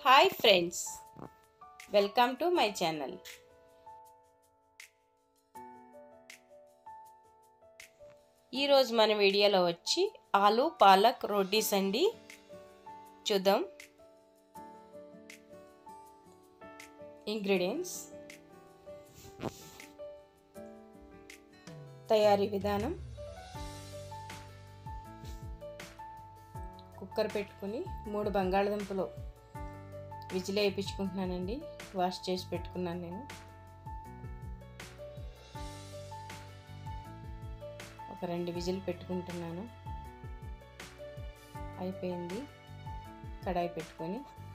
Hi friends, welcome to my channel. ఈరోజు మన వీడియోలో వచ్చి ఆలు పాలక్ రోటీస్ అండి. చూద్దాం. ఇంగ్రీడియంట్స్, తయారీ విధానం. కుక్కర్ పెట్టుకుని 3 బంగాళదుంపలు విజిల్ వేయించుకుంటున్నానండి. వాష్ చేసి పెట్టుకున్నాను నేను. ఒక 2 విజిల్ పెట్టుకుంటున్నాను. అయిపోయింది. కడాయి పెట్టుకొని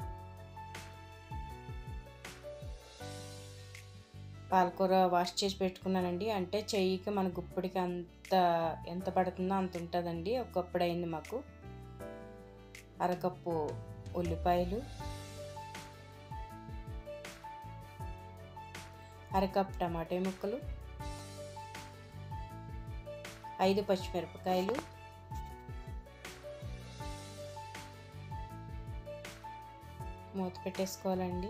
పాలకూర వాష్ చేసి పెట్టుకున్నానండి. అంటే చెయ్యికి మన గుప్పడికి ఎంత పడుతుందో అంత ఉంటుందండి. ఒక కప్పుడు అయింది మాకు. అరకప్పు ఉల్లిపాయలు, అరకప్పు టమాటా ముక్కలు, 5 పచ్చిమిరపకాయలు, మూత పెట్టేసుకోవాలండి.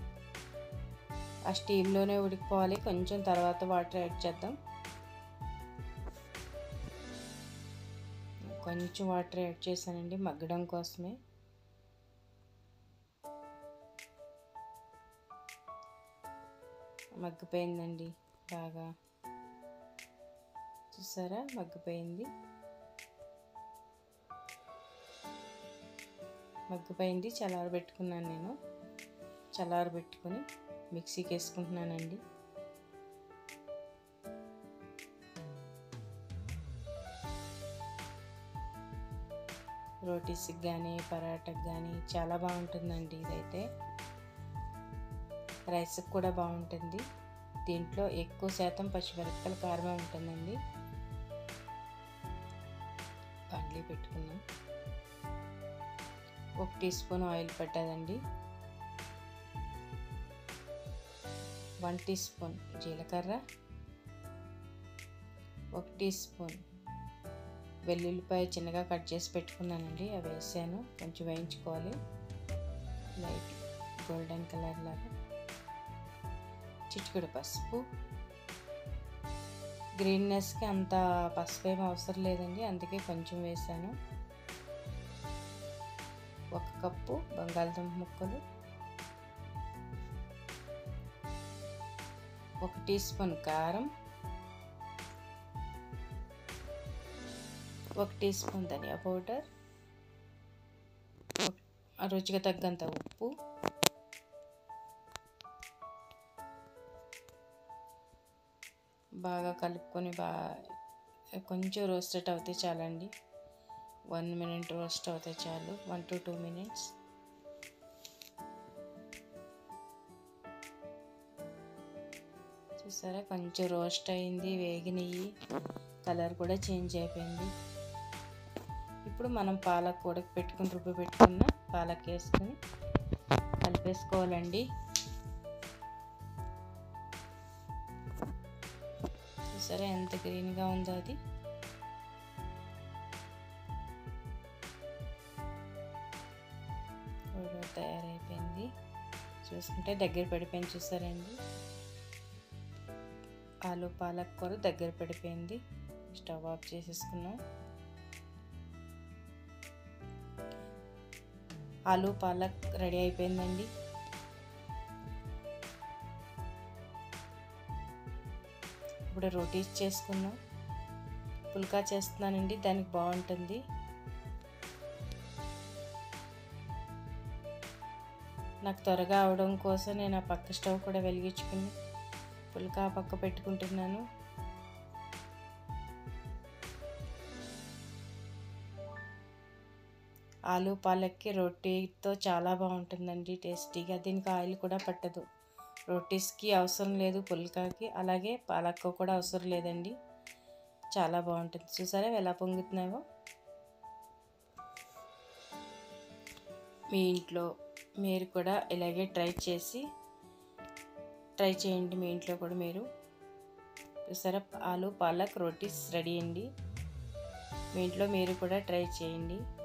ఆ స్టీమ్లోనే ఉడికిపోవాలి. కొంచెం తర్వాత వాటర్ యాడ్ చేద్దాం. కొంచెం వాటర్ యాడ్ చేశానండి మగ్గడం కోసమే. మగ్గిపోయిందండి బాగా. చూసారా, మగ్గిపోయింది. చల్లారబెట్టుకున్నాను నేను. చల్లారబెట్టుకొని మిక్సీకి వేసుకుంటున్నానండి. రోటీస్కి కానీ పరాటాకి కానీ చాలా బాగుంటుందండి. ఇదైతే రైస్కి కూడా బాగుంటుంది. దీంట్లో ఎక్కువ శాతం పచ్చిమిరపకాయల కారమే ఉంటుందండి. బాండ్లీ పెట్టుకున్నాం. 1 టీ స్పూన్ ఆయిల్ పట్టదండి. 1 టీ స్పూన్ జీలకర్ర, 1 టీ స్పూన్ వెల్లుల్లిపాయ చిన్నగా కట్ చేసి పెట్టుకున్నానండి. అవి వేసాను. కొంచెం వేయించుకోవాలి. లైట్ గోల్డెన్ కలర్ లాగా. చిటికెడు పసుపు. గ్రీన్నెస్కి అంత పసుపు ఏమి అవసరం లేదండి, అందుకే కొంచెం వేసాను. 1 కప్పు బంగాళదుంప ముక్కలు, 1 టీ స్పూన్ కారం, 1 టీ స్పూన్ ధనియా పౌడర్, రుచికి తగ్గంత ఉప్పు, బాగా కలుపుకొని కొంచెం రోస్టెడ్ అవుతే చాలండి. 1 మినిట్ రోస్ట్ అవుతే చాలు. 1 to 2 minutes. చూసారా, కొంచెం రోస్ట్ అయింది, వేగినవి, కలర్ కూడా చేంజ్ అయిపోయింది. ఇప్పుడు మనం పాలక్ రుబ్బి పెట్టుకున్న పాలక్ వేసుకొని కలిపేసుకోవాలండి. చూసారా ఎంత గ్రీన్గా ఉందో అది. తయారైపోయింది. చూసుకుంటే దగ్గర పడిపోయింది. చూసారండి, ఆలు పాలక్ కూర దగ్గర పడిపోయింది. స్టవ్ ఆఫ్ చేసేసుకున్నాం. ఆలు పాలక్ రెడీ అయిపోయిందండి. ఇప్పుడు రోటీస్ చేసుకున్నాం. పుల్కా చేస్తున్నానండి, దానికి బాగుంటుంది. నాకు త్వరగా అవడం కోసం నేను ఆ పక్క స్టవ్ కూడా వెలిగించుకుని పుల్కా పక్క పెట్టుకుంటున్నాను. ఆలు పాలక్కి రోటీతో చాలా బాగుంటుందండి, టేస్టీగా. దీనికి ఆయిల్ కూడా పట్టదు. రోటీస్కి అవసరం లేదు, పుల్కాకి. అలాగే పాలక్ కూడా అవసరం లేదండి. చాలా బాగుంటుంది. చూసారా ఎలా పొంగుతున్నాయో. మీ ఇంట్లో మీరు కూడా ఇలాగే ట్రై చేయండి. మీ ఇంట్లో కూడా మీరు. చూసారా, ఆలు పాలక్ రోటీస్ రెడీ అండి. మీ ఇంట్లో మీరు కూడా ట్రై చేయండి.